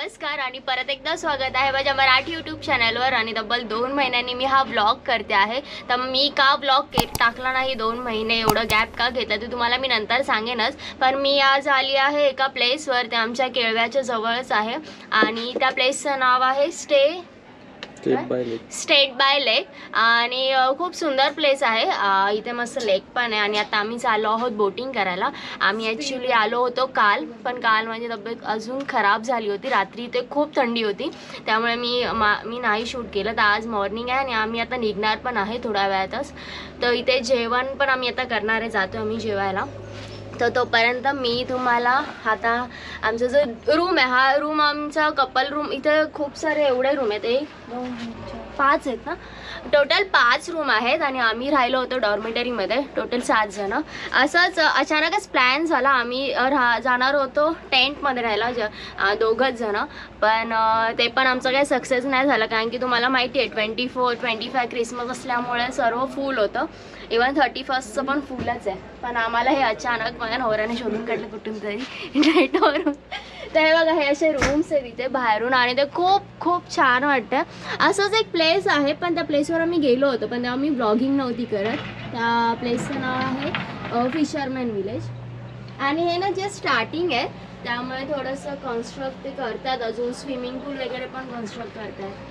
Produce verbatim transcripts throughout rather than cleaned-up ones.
नमस्कार आणि परत एकदा स्वागत आहे माझ्या मराठी यूट्यूब चॅनलवर। आणि तब्बल दोन महिन्यांनी मी हा व्लॉग करते आहे। तर मी का व्लॉग टाकला नाही दोन महिने एवढं गॅप का घेतला ते तुम्हाला मी नंतर सांगेनच। पण मी आज आली आहे एका प्लेसवर, ते आमच्या केळव्याच्या जवळच आहे आणि त्या प्लेसचं नाव आहे stay state by lake state by lake आणि खूप सुंदर प्लेस आहे। इथे मस्त लेक पण आहे आणि आता आम्ही चाललो आहोत बोटिंग करायला। आम्ही ॲक्च्युली आलो होतो काल, पण काल माझी तब्येत अजून खराब झाली होती। रात्री इथे खूप थंडी होती त्यामुळे मी मी नाही शूट केलं। तर आज मॉर्निंग आहे आणि आम्ही आता निघणार पण आहे थोड्या वेळातच। तर इथे जेवण पण आम्ही आता करणार आहे, जातो आम्ही जेवायला। तर तोपर्यंत मी तुम्हाला आता आमचा जो रूम आहे, हा रूम आमचा कपल रूम। इथे खूप सारे एवढे रूम आहेत, एक दोन पाच आहेत ना, टोटल पाच रूम आहेत आणि आम्ही राहिलो होतो डॉर्मेटरीमध्ये टोटल सात जण। असंच अचानकच प्लॅन झाला, आम्ही राहा जाणार होतो टेंटमध्ये राहायला ज दोघंच जण, पण ते पण आमचं काही सक्सेस नाही झालं कारण की तुम्हाला माहिती आहे twenty four twenty five Christmas असल्यामुळे सर्व फुल होतं। इवन थर्टी फर्स्टचं पण फुलच आहे, पण आम्हाला हे अचानक माझ्या नवऱ्याने शोधून काढलं कुठून तरी नेटवरून। तर हे बघा, हे असे रूम्स आहेत इथे बाहेरून आणि ते खूप खूप छान वाटतं। असंच एक प्लेस आहे, पण त्या प्लेसवर आम्ही गेलो होतो पण तेव्हा मी ब्लॉगिंग नव्हती करत। त्या प्लेसचं नाव आहे फिशरमॅन विलेज आणि हे ना जे स्टार्टिंग आहे त्यामुळे थोडंसं कन्स्ट्रक्ट ते करतात, अजून स्विमिंग पूल वगैरे पण कन्स्ट्रक्ट करतात।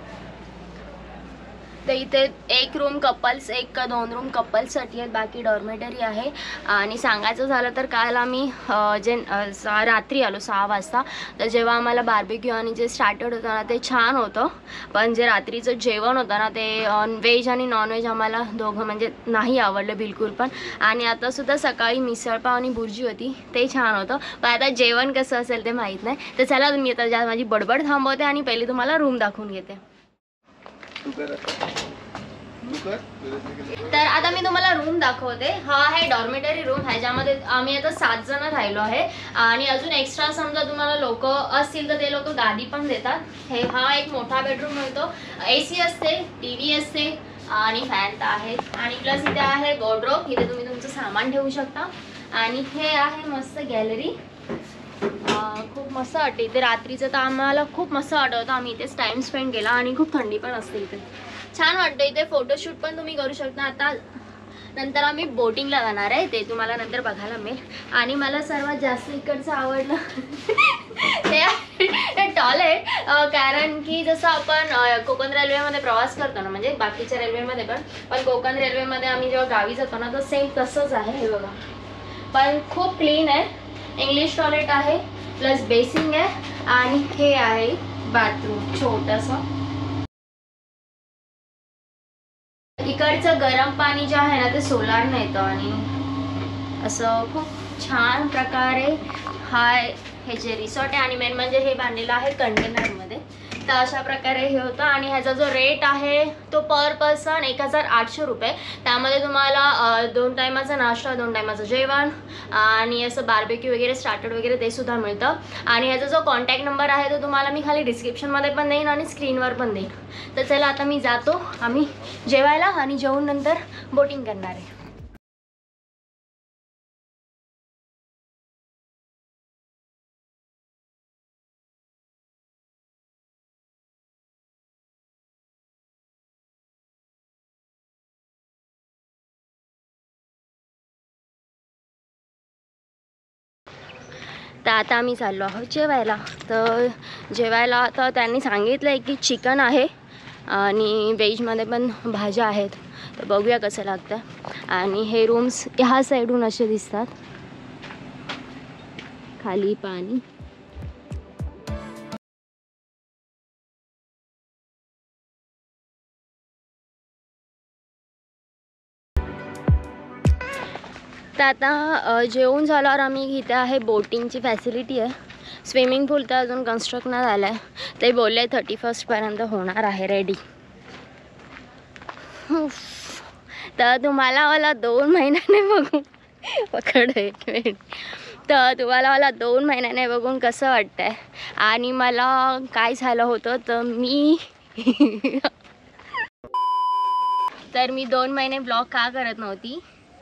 तर इथे एक रूम कपल्स, एक का दोन रूम कपल्ससाठी आहेत, बाकी डॉर्मेटरी आहे। आणि सांगायचं झालं तर काल आम्ही जे रात्री आलो सहा वाजता, तर जेव्हा आम्हाला बार्बेक्यू आणि जे स्टार्टर्ड होतं ना ते छान होतं, पण जे रात्रीचं जेवण होतं ना ते व्हेज आणि नॉनव्हेज आम्हाला दोघं म्हणजे नाही आवडलं बिलकुल पण। आणि आतासुद्धा सकाळी मिसळपाव आणि बुर्जी होती, ते छान होतं, पण आता जेवण कसं असेल ते माहीत नाही। तर चला मी आता ज्या माझी बडबड थांबवते आणि पहिली तुम्हाला रूम दाखवून घेते। तर आता मी तुम्हाला रूम दाखवते। हा आहे डॉर्मेटरी रूम, ह्याच्यामध्ये आम्ही आता सात जण राहिलो आहे आणि अजून एक्स्ट्रा समजा तुम्हाला लोक असतील तर ते लोक गादी पण देतात। हे हा एक मोठा बेडरूम मिळतो, ए सी असते, टी व्ही असते आणि फॅन तर आहे आणि प्लस इथे आहे वॉर्डरोब, इथे तुम्ही तुमचं सामान ठेवू शकता। आणि हे आहे मस्त गॅलरी, खूप मस्त वाटते इथे। रात्रीचं तर आम्हाला खूप मस्त वाटत होतं, आम्ही इथेच टाइम स्पेंड केला आणि खूप थंडी पण असते इथे, छान वाटतं इथे। फोटोशूट पण तुम्ही करू शकता। आता नंतर आम्ही बोटिंगला जाणार आहे, ते तुम्हाला नंतर बघायला मिळेल। आणि मला सर्वात जास्त इकडचं आवडलं ते टॉयलेट, कारण की जसं आपण कोकण रेल्वेमध्ये प्रवास करतो ना, म्हणजे बाकीच्या रेल्वेमध्ये पण पण कोकण रेल्वेमध्ये आम्ही जेव्हा गावी जातो ना तर सेम तसंच आहे। हे बघा, पण खूप क्लीन आहे। इंग्लिश टॉयलेट आहे, प्लस बेसिंग आहे आणि हे आहे बाथरूम छोटंसं। इकडचं गरम पाणी जे आहे ना ते सोलारनं येतं आणि असं खूप छान प्रकारे हा हे जे रिसॉर्ट आहे आणि मेन म्हणजे हे बांधलेलं आहे कंटेनरमध्ये। तर अशा प्रकारे हे होतं आणि ह्याचा जो रेट आहे तो पर पर्सन एक हजार आठशे रुपये। त्यामध्ये तुम्हाला दोन टायमाचा नाश्ता, दोन टायमाचं जेवण आणि असं बार्बेक्यू वगैरे स्टार्टर्ड वगैरे ते सुद्धा मिळतं। आणि ह्याचा जो कॉन्टॅक्ट नंबर आहे तो तुम्हाला मी खाली डिस्क्रिप्शनमध्ये पण देईन आणि स्क्रीनवर पण देईन। तर चला आता मी जातो आम्ही जेवायला आणि जेवून नंतर बोटिंग करणार आहे। तर आता आम्ही चाललो आहोत जेवायला। तर जेवायला तर त्यांनी सांगितलं आहे की चिकन आहे आणि व्हेजमध्ये पण भाज्या आहेत, तर बघूया कसं लागतं। आणि हे रूम्स ह्या साईडून असे दिसतात, खाली पाणी। तर आता जेवून झाल्यावर आम्ही इथे आहे बोटिंगची फॅसिलिटी आहे। स्विमिंग पूल तर अजून कन्स्ट्रक्ट नाही झालं आहे, ते बोलले थर्टी फर्स्टपर्यंत होणार आहे रेडी। तर तुम्हाला मला दोन महिन्याने बघून पकड एक मिनिट तर तुम्हाला मला दोन महिन्याने बघून कसं वाटतंय आणि मला काय झालं होतं तर मी तर मी दोन महिने ब्लॉग का करत नव्हती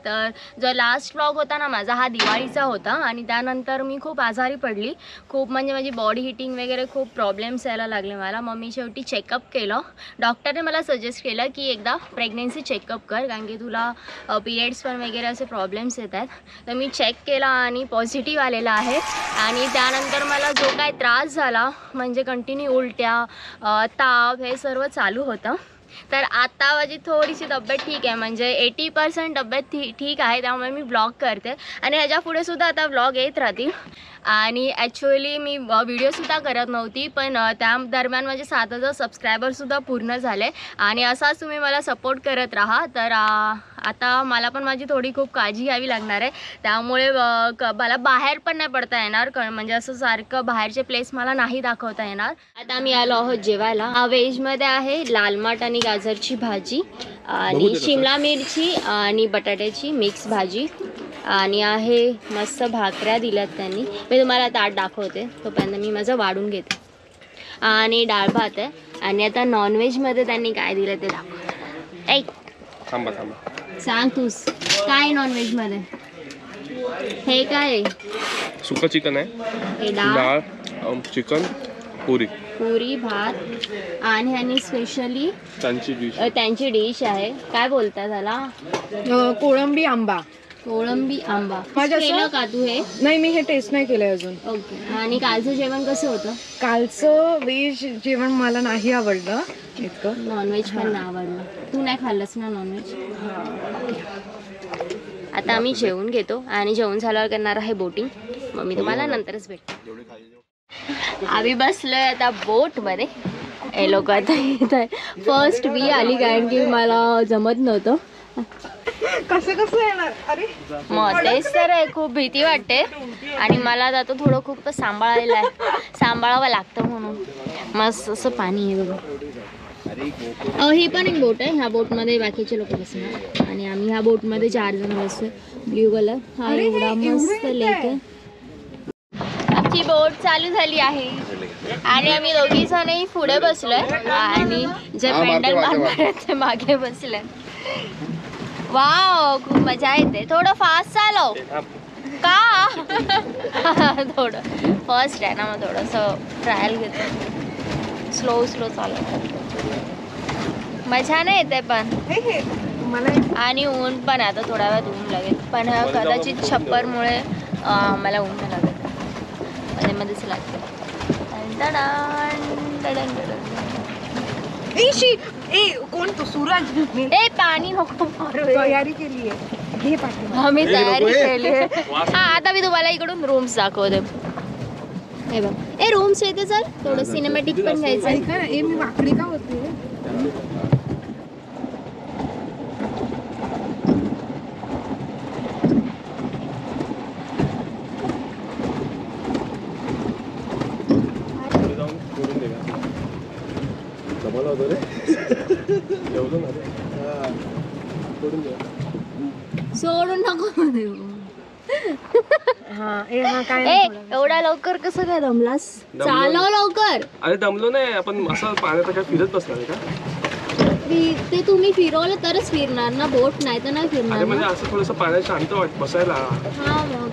तर जो लास्ट व्लॉग होता ना माझा हा दिवाळीचा होता आणि त्यानंतर मी खूप आजारी पडली. खूप म्हणजे माझी बॉडी हिटिंग वगैरे खूप प्रॉब्लेम्स यायला लागले मला. मग मी शेवटी चेकअप केलं. डॉक्टरने मला सजेस्ट केलं की एकदा प्रेग्नेन्सी चेकअप कर, कारण की तुला पिरियड्स पण वगैरे असे प्रॉब्लेम्स येत आहेत. तर मी चेक केला आणि पॉझिटिव्ह आलेला आहे. आणि त्यानंतर मला जो काय त्रास झाला म्हणजे कंटिन्यू उलट्या, ताप हे सर्व चालू होतं. तर आता माझी थोडीशी तब्येत ठीक आहे, म्हणजे एटी पर्सेंट तब्येत ठी ठीक आहे. त्यामुळे मी व्लॉग करते आणि ह्याच्या पुढे सुद्धा आता व्लॉग येत राहतील. आणि ॲक्च्युअली मी व्हिडिओसुद्धा करत नव्हती, पण त्या दरम्यान माझे सात हजार सबस्क्रायबरसुद्धा पूर्ण झाले आणि असाच तुम्ही मला सपोर्ट करत राहा. तर आता मला पण माझी थोडी खूप काळजी घ्यावी लागणार आहे. त्यामुळे मला बाहेर पण नाही पडता येणार, म्हणजे असं सारखं बाहेरचे प्लेस मला नाही दाखवता येणार. आता आम्ही आलो आहोत जेवायला. व्हेजमध्ये आहे लाल माठ आणि गाजरची भाजी आणि शिमला मिरची आणि बटाट्याची मिक्स भाजी आणि आहे मस्त भाकऱ्या दिल्यात त्यांनी. मी तुम्हाला ताट दाखवते, तोपर्यंत मी माझं वाढून घेते. आणि डाळ भात आहे. आणि आता नॉनव्हेजमध्ये त्यांनी काय दिलं ते दाखवते. ऐक थांबा थांबा सांग तूच काय नॉनव्हेजमध्ये. हे काय सुका चिकन आहे, हे डाळ, डाळ, चिकन, पुरी पुरी, भात आणि ह्यांनी स्पेशली त्यांची डिश त्यांची डिश आहे. काय बोलतात त्याला? कोळंबी आंबा. कोळंबी आंबा. माझ्या केलं का तू हे? नाही, मी हे टेस्ट नाही केलंय अजून. ओके. आणि कालचं जेवण कसं होतं? कालचं व्हेज जेवण मला नाही आवडलं इतकं. नॉनव्हेज पण नाही आवडलं. तू नाही खाल्लंस ना नॉनव्हेज? आता आम्ही जेवून घेतो आणि जेवण झाल्यावर करणार आहे बोटिंग. मग मी तुम्हाला नंतरच भेटते. आम्ही बसलोय आता बोटमध्ये. हे लोक आता येत आहे. फर्स्ट मी आली कारण की मला जमत नव्हतं. कसं कसं येणार? अरे मग तेच तर आहे, खूप भीती वाटते आणि मला आता थोडं खूप सांभाळायला आहे, सांभाळावं लागतं म्हणून. मस्त असं पाणी आहे बघा. ही पण एक बोट आहे. ह्या बोटमध्ये बाकीचे लोक बसणार आणि आम्ही ह्या बोटमध्ये चार जण बसतोय. ब्ल्यू कलर हा एवढा मस्त लेक आहे. आमची बोट चालू झाली आहे आणि आम्ही दोघी जणही पुढे बसलोय आणि जे पेंडल मारणार आहेत ते मागे बसले. वाव, खूप मजा येते. थोडं फास्ट चालव का? थोडं फर्स्ट आहे ना, मग थोडंसं ट्रायल घेतो. स्लो स्लो चालव, मजा नाही येते पण. आणि ऊन पण आहे आता, थोड्या वेळात ऊन लागेल. पण कदाचित छप्परमुळे मला ऊन नाही लागत, मध्ये मध्येच लागते. ए कोण तो? सूरज. ए पाणी नको मारू. तयारी केली आहे. आम्ही तयारी केली आहे. हा, आता मी तुम्हाला इकडून रूम्स दाखवते. हे बघ, ए रूम्स येते. चल थोडं सिनेमॅटिक पण घ्यायचं. ए मी वाकडी का होते? सोडून नको. एवढा लवकर कसं काय दमलास? चालव लवकर. अरे दमलो नाही आपण, असं पाण्यात काय फिरत बसणार का? ते तुम्ही फिरवलं तरच फिरणार ना, बोट नाही तर नाही फिरणार. म्हणजे असं थोडंसं पाण्यात शांत वाट बसायला. हा, मग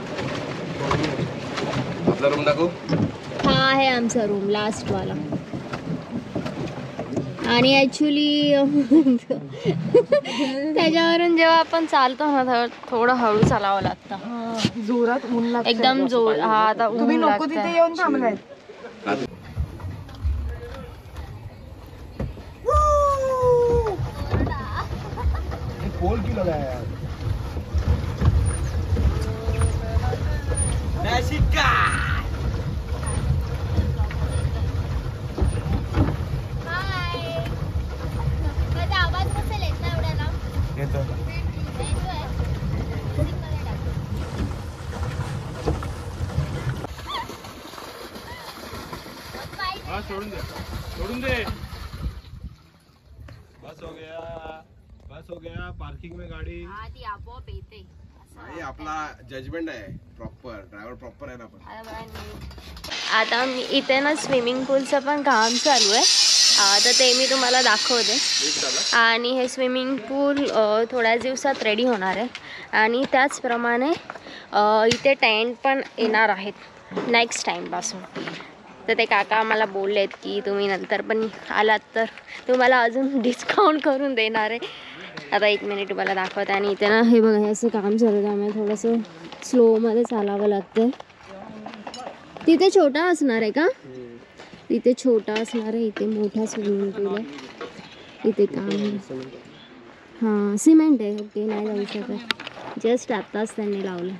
आपला रूम दाखव. हा आहे आमचा रूम, लास्ट वाला. आणि ॲक्च्युली त्याच्यावरून जेव्हा आपण चालतो ना थोडं हळू चालावं लागतं. जोरात ऊन लागतं एकदम जोर. हा, आता तुम्ही नको तिथे येऊन थांबलाय. छोड़ून दे, छोड़ून दे. बस हो गया, बस हो गया. पार्किंग में गाड़ी आधी आपोआप येते. नाही, आपला जजमेंट आहे प्रॉपर. ड्रायव्हर प्रॉपर आहे ना. पण आता मी इथे ना स्विमिंग पूलचं पण काम चालू आहे तर ते मी तुम्हाला दाखवते. आणि हे स्विमिंग पूल थोड्याच दिवसात रेडी होणार आहे. आणि त्याचप्रमाणे इथे टेंट पण येणार आहेत नेक्स्ट टाईमपासून. तर ते काका आम्हाला बोलले आहेत की तुम्ही नंतर पण आलात तर तुम्हाला अजून डिस्काउंट करून देणार आहे. आता एक मिनिट तुम्हाला दाखवते. आणि इथे ना हे बघा हे असं काम चालू त्यामुळे थोडंसं स्लोमध्ये चालावं लागतं. तिथे छोटा असणार आहे का? तिथे छोटा असणार आहे, इथे मोठा स्विमिंग पूल आहे. इथे काम हां सिमेंट आहे. ओके नाही जाऊ शकत. जस्ट आत्ताच त्यांनी लावलं.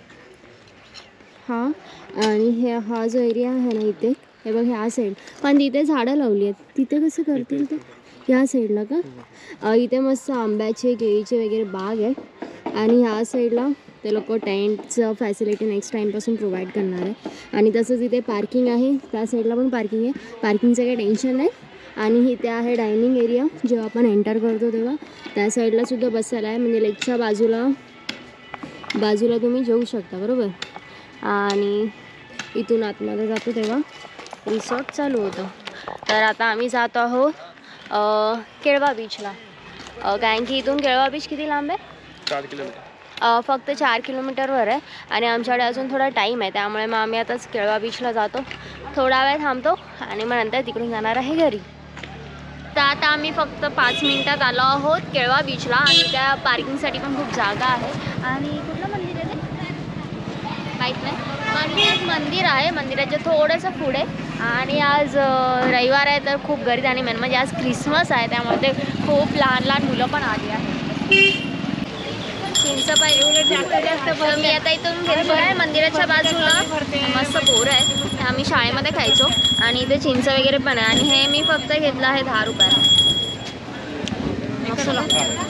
हां आणि हे हा जो एरिया आहे ना इथे हे बघ ह्या साईड पण तिथे झाडं लावली आहेत. तिथे कसं करतील ते ह्या साईडला का? इथे मस्त आंब्याचे केळीचे वगैरे बाग आहे. आणि ह्या साईडला ते लोक टेंटचं फॅसिलिटी नेक्स्ट टाईमपासून प्रोव्हाइड करणार आहे. आणि तसंच इथे पार्किंग आहे. त्या साईडला पण पार्किंग आहे. पार्किंगचं काही टेन्शन नाही. आणि इथे आहे डायनिंग एरिया. जेव्हा आपण एंटर करतो तेव्हा त्या साईडला सुद्धा बसायला आहे. म्हणजे लेकच्या बाजूला बाजूला तुम्ही जेवू शकता बरोबर. आणि इथून आतमध्ये जातो तेव्हा रिसॉर्ट चालू होतं. तर आता आम्ही जातो आहोत केळवा बीचला. कारण की इथून केळवा बीच किती लांब आहे? चार किलोमीटर फक्त चार किलोमीटरवर आहे. आणि आमच्याकडे अजून थोडा टाईम आहे त्यामुळे मग आम्ही आताच केळवा बीचला जातो. थोडा वेळ थांबतो आणि मग नंतर तिकडून जाणार आहे घरी. तर आता आम्ही फक्त पाच मिनटात आलो आहोत केळवा बीचला. आणि त्या पार्किंगसाठी पण खूप जागा आहे. आणि कुठलं मंदिर आहे ते माहीत नाही. आणि एक मंदिर आहे मंदिराच्या थोडंसं पुढे. आणि आज रविवार आहे तर खूप गर्दी. आणि मेन म्हणजे आज क्रिसमस आहे त्यामुळे ते खूप लहान लहान मुलं पण आली आहेत. चिंचपाई तर मी आता इथून घेतलो आहे मंदिराच्या बाजूला मस्त बोर आहे. आम्ही शाळेमध्ये खायचो. आणि इथे चिंच वगैरे पण आहे. आणि हे मी फक्त घेतलं आहे दहा रुपयाला. मस्त लागतं.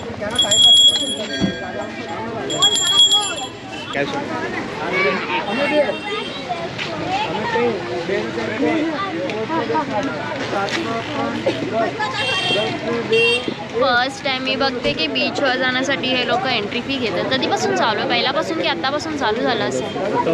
फर्स्ट टाइम मी बघते की बीचवर जाण्यासाठी हे लोक एंट्री फी घेतात. कधीपासून चालू आहे? पहिल्यापासून की आत्तापासून चालू झालं असेल?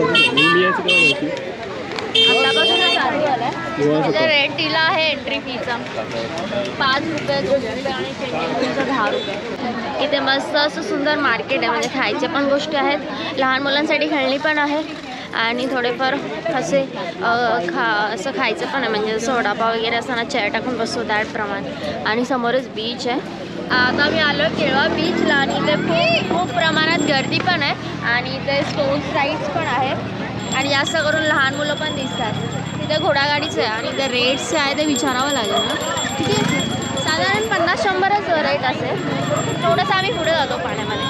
आत्तापासूनच चालू झालं आहे. त्याचा रेट दिला आहे एंट्री फीचा पाच रुपये दोन रुपये आणि स्विमिंग पूलचा दहा रुपये. इथे मस्त असं सुंदर मार्केट आहे. म्हणजे खायच्या पण गोष्टी आहेत. लहान मुलांसाठी खेळणी पण आहे. आणि थोडेफार असे खा असं खायचं पण आहे. म्हणजे जसं वडापाव वगैरे असताना चेअर टाकून बसतो त्याप्रमाणे. आणि समोरच बीच आहे. आता मी आलो केळवा बीचला. आणि इथे खूप खूप प्रमाणात गर्दी पण आहे. आणि इथे स्पोर्ट्स राईड्स पण आहेत. आणि जास्त करून लहान मुलं पण दिसतात. तिथे घोडागाडीचं आहे. आणि ते रेट्स आहे ते विचारावं लागेल ना किती असेल. साधारण पन्नास शंभरच रेट असेल. थोडंसं आम्ही पुढे जातो पाण्यामध्ये.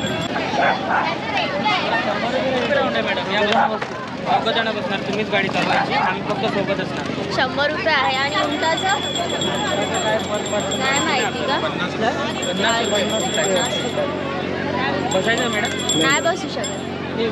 तुम्हीच गाडी चालवायची आम्ही फक्त सोबत असणार. शंभर रुपये आहे. आणि उंटाचं काय माहिती का? बसायचं मॅडम? नाही बसू शकत.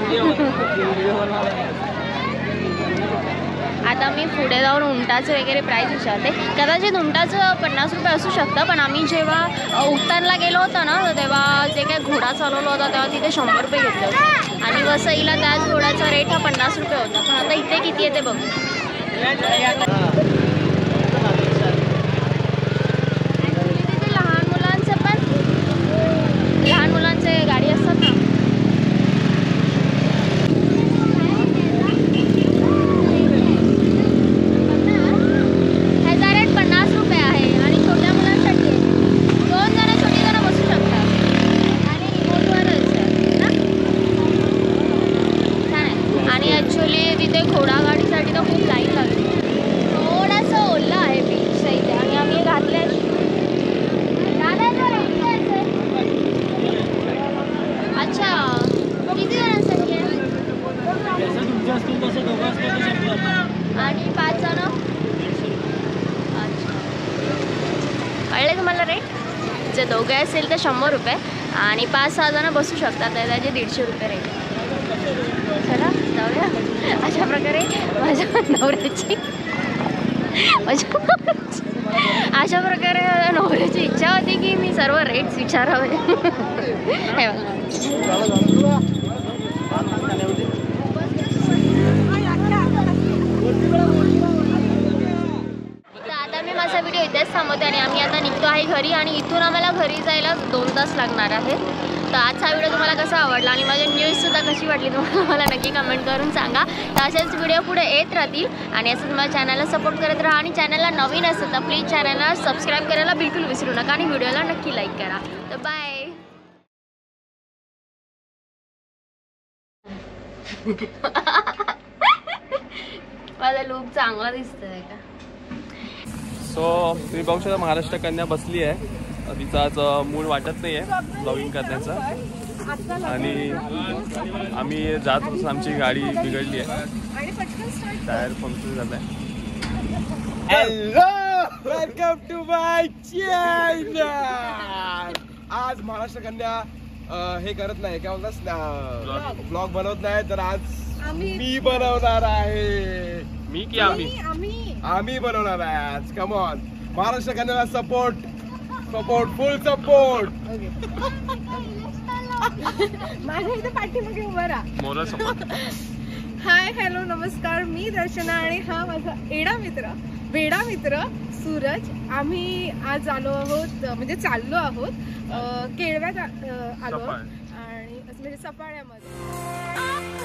आता मी पुढे जाऊन उंटाचं वगैरे प्राईस विचारते. कदाचित उंटाचं पन्नास रुपये असू शकतं. पण आम्ही जेव्हा उट्टाणला गेलो होतो ना तेव्हा जे काय घोडा चालवला होता तेव्हा तिथे शंभर रुपये घेतले होते. आणि वसईला त्याच घोड्याचा रेट हा पन्नास रुपये होता. पण आता इथे किती येते बघ. तिथे लहान मुलांचं पण लहान मुलांचे गाडी असतात ना. ह्याचा रेट पन्नास रुपये आहे. आणि छोट्या मुलांसाठी आहे. दोन जण छोटी जण बसू शकतात. आणि रिमोटवरच आहे ना. छान आहे. आणि ॲक्च्युली तिथे घोडागाडीसाठी तर खूप लाईन लागते. थोडंसं ओलं आहे बीचच्या इथे. आणि आम्ही घातले अच्छा किती जणांसाठी आहे? आणि पाच जण. अच्छा कळले तुम्हाला रेट. जर दोघे असेल तर शंभर रुपये. आणि पाच सहा जण बसू शकतात तर त्याचे दीडशे रुपये रेट. चला जाऊया. अशा प्रकारे माझ्या नवऱ्याची माझ्या अशा प्रकारे नवऱ्याची इच्छा होती की मी सर्व रेट्स विचारावे. हे बघा तर आता मी माझा व्हिडिओ होते आणि आम्ही आता निघतो आहे घरी आणि इथून आम्हाला घरी जायला दोन तास लागणार आहे. तर आजचा व्हिडिओ तुम्हाला कसा आवडला आणि माझी न्यूजसुद्धा कशी वाटली तुम्हाला मला नक्की कमेंट करून सांगा. तर असेच व्हिडिओ पुढे येत राहतील आणि असंच माझ्या चॅनलला सपोर्ट करत राहा आणि चॅनलला नवीन असेल तर प्लीज चॅनलला सबस्क्राईब करायला बिलकुल विसरू नका आणि व्हिडिओला नक्की लाईक करा. तर बाय. माझा लुक चांगला दिसतोय का? सो तुम्ही बघू शकता महाराष्ट्र कन्या बसली आहे. तिचा आज मूड वाटत नाही आहे ब्लॉगिंग करण्याचा आणि आम्ही जात होतो. आमची गाडी बिघडली आहे, टायर पंक्चर झालं आहे. Hello, welcome to my channel. आज महाराष्ट्र कन्या अं, हे करत नाही, काय बोलतात, ब्लॉग बनवत नाही, तर आज मी बनवणार आहे. मी की आम्ही आम्ही आम्ही बनवणार आहे आज. कम ऑन, महाराष्ट्र कन्याला सपोर्ट सपोर्ट फुल सपोर्ट. माझ्या इथे पाठीमागे उभा राहा. मोरा सपोर्ट. हाय हॅलो नमस्कार, मी दर्शना आणि हा माझा एडा मित्र वेडा मित्र सूरज. आम्ही आज आलो आहोत, म्हणजे चाललो आहोत केळव्यात, अं, आलो सफाळ. आणि म्हणजे सफाळ्यामध्ये.